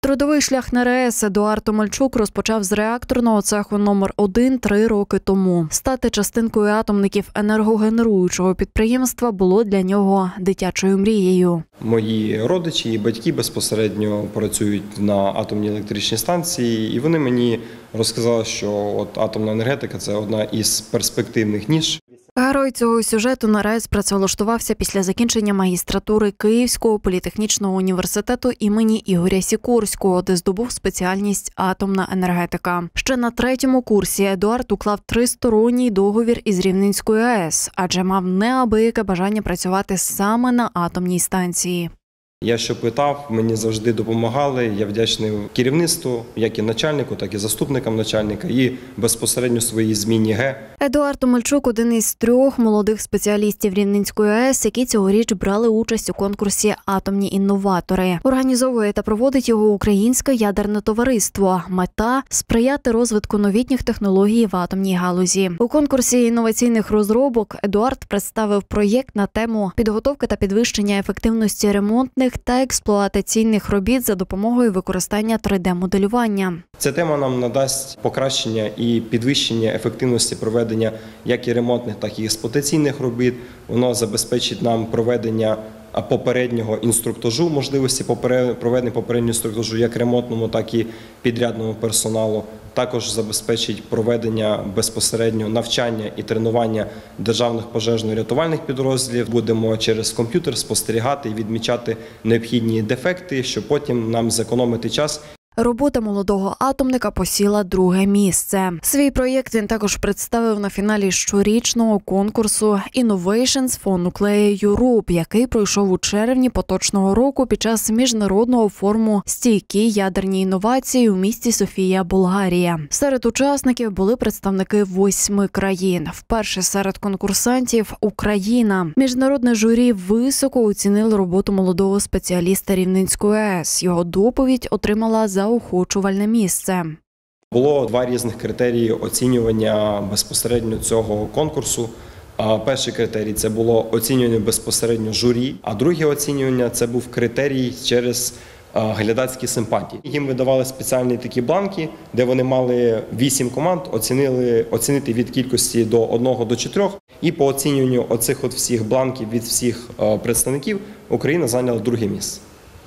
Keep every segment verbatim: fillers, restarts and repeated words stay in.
Трудовий шлях на РАЕС Едуард Омельчук розпочав з реакторного цеху номер один три роки тому. Стати частинкою атомників енергогенеруючого підприємства було для нього дитячою мрією. Мої родичі і батьки безпосередньо працюють на атомній електричній станції, і вони мені розказали, що от атомна енергетика – це одна із перспективних ніж. Герой цього сюжету на РАЕС працевлаштувався після закінчення магістратури Київського політехнічного університету імені Ігоря Сікорського, де здобув спеціальність атомна енергетика. Ще на третьому курсі Едуард уклав тристоронній договір із Рівненською АЕС, адже мав неабияке бажання працювати саме на атомній станції. Я що питав, мені завжди допомагали. Я вдячний керівництву, як і начальнику, так і заступникам начальника, і безпосередньо своїй зміні ГЕ. Едуард Омельчук – один із трьох молодих спеціалістів Рівненської АЕС, які цьогоріч брали участь у конкурсі «Атомні інноватори». Організовує та проводить його Українське ядерне товариство. Мета – сприяти розвитку новітніх технологій в атомній галузі. У конкурсі інноваційних розробок Едуард представив проєкт на тему підготовки та підвищення ефективності ремонтних та експлуатаційних робіт за допомогою використання три де-моделювання. Ця тема нам надасть покращення і підвищення ефективності проведення як і ремонтних, так і експлуатаційних робіт. Воно забезпечить нам проведення попереднього інструктажу, можливості проведення попереднього інструктажу як ремонтному, так і підрядному персоналу. Також забезпечить проведення безпосередньо навчання і тренування державних пожежно-рятувальних підрозділів. Будемо через комп'ютер спостерігати і відмічати необхідні дефекти, щоб потім нам зекономити час. Робота молодого атомника посіла друге місце. Свій проєкт він також представив на фіналі щорічного конкурсу «Innovations for Nuclear Europe», який пройшов у червні поточного року під час міжнародного форуму «Стійкі ядерні інновації» у місті Софія, Болгарія. Серед учасників були представники восьми країн. Вперше серед конкурсантів – Україна. Міжнародне журі високо оцінило роботу молодого спеціаліста Рівненської АЕС. Його доповідь отримала за заохочувальне місце. Було два різних критерії оцінювання безпосередньо цього конкурсу. Перший критерій – це було оцінювання безпосередньо журі, а друге оцінювання – це був критерій через глядацькі симпатії. Їм видавали спеціальні такі бланки, де вони мали вісім команд, оцінили, оцінити від кількості до одного до чотирьох. І по оцінюванню оцих от всіх бланків від всіх представників Україна зайняла друге місце.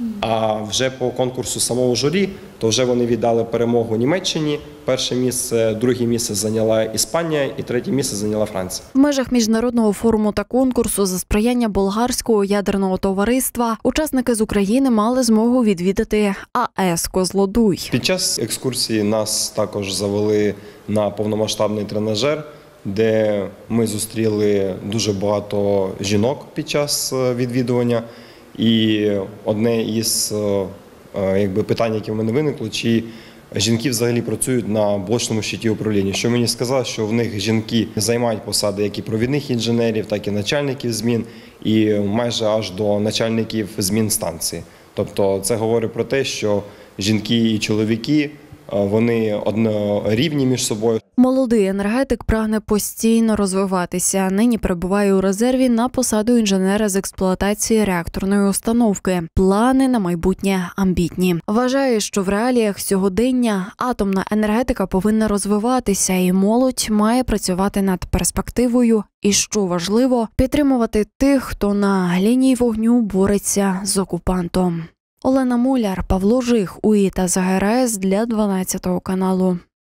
А вже по конкурсу самого журі, то вже вони віддали перемогу Німеччині. Перше місце, друге місце зайняла Іспанія і третє місце зайняла Франція. В межах міжнародного форуму та конкурсу за сприяння Болгарського ядерного товариства учасники з України мали змогу відвідати АЕС «Козлодуй». Під час екскурсії нас також завели на повномасштабний тренажер, де ми зустріли дуже багато жінок під час відвідування. І одне із якби, питань, які в мене виникло, чи жінки взагалі працюють на блочному щиті управління. Що мені сказали, що в них жінки займають посади як і провідних інженерів, так і начальників змін, і майже аж до начальників змін станції. Тобто це говорить про те, що жінки і чоловіки, вони однорівні між собою. Молодий енергетик прагне постійно розвиватися. Нині перебуває у резерві на посаду інженера з експлуатації реакторної установки. Плани на майбутнє амбітні. Вважає, що в реаліях сьогодення атомна енергетика повинна розвиватися, і молодь має працювати над перспективою і, що важливо, підтримувати тих, хто на лінії вогню бореться з окупантом. Олена Муляр, Павло Жих, УІ та ЗГРС для дванадцятого каналу.